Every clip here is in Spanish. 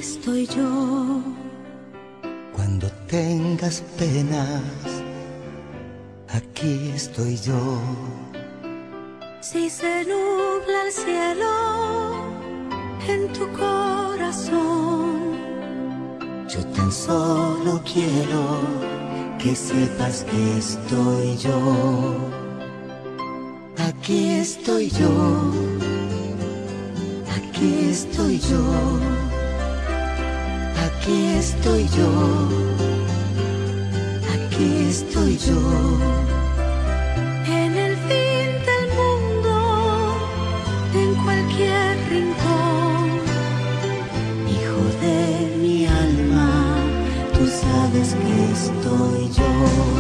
estoy yo. Cuando tengas penas, aquí estoy yo. Si se nubla el cielo en tu corazón, yo tan solo quiero que sepas que estoy yo. Aquí estoy yo. Aquí estoy yo. Aquí estoy yo. Aquí estoy yo. en el fin del mundo, en cualquier rincón. Hijo de mi alma, tú sabes que estoy yo.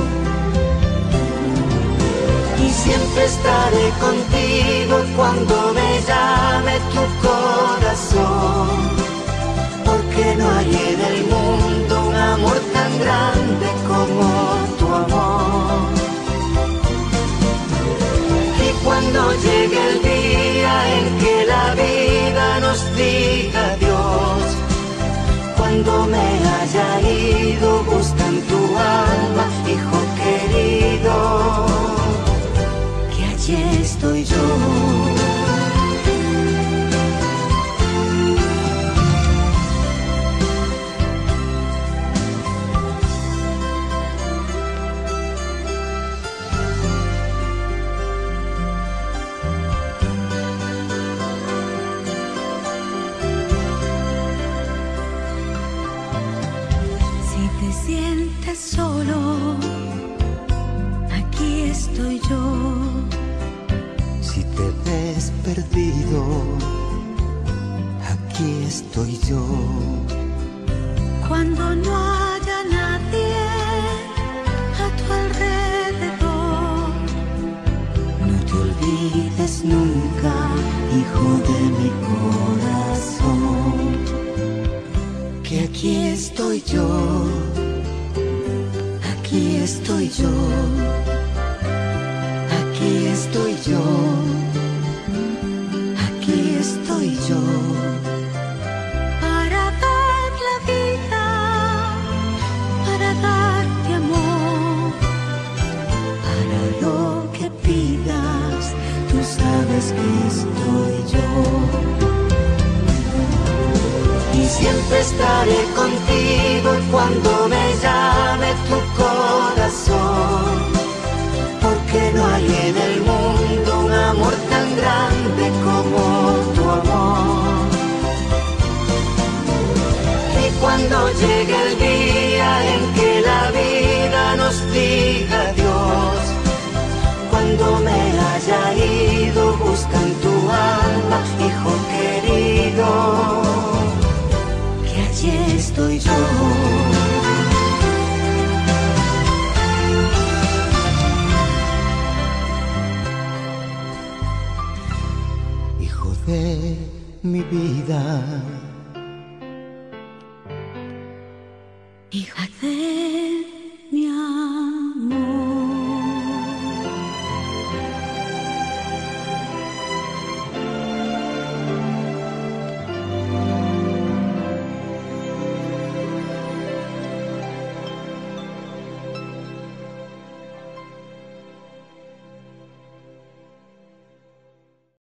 Y siempre estaré contigo cuando me llame tu corazón, porque no hay en el mundo un amor tan grande como tu amor. Y cuando llegue el día en que la vida nos diga adiós, cuando me haya ido, busca en tu alma, hijo querido, que allí estoy yo. Si te sientes solo, aquí estoy yo. Si te ves perdido, aquí estoy yo. Cuando no haya nadie a tu alrededor, No te olvides nunca, hijo de mi corazón, que aquí estoy yo. Aquí estoy yo. Aquí estoy yo. Aquí estoy yo. para dar la vida, para darte amor. Para lo que pidas, tú sabes que estoy yo. Y siempre estaré contigo cuando me llame tu corazón, porque no hay en el mundo un amor tan grande como tu amor. Y cuando llegue el día en que la vida nos diga adiós, cuando me haya ido, busca en tu alma, hijo querido, que allí estoy yo. Hijo de mi vida, Hijo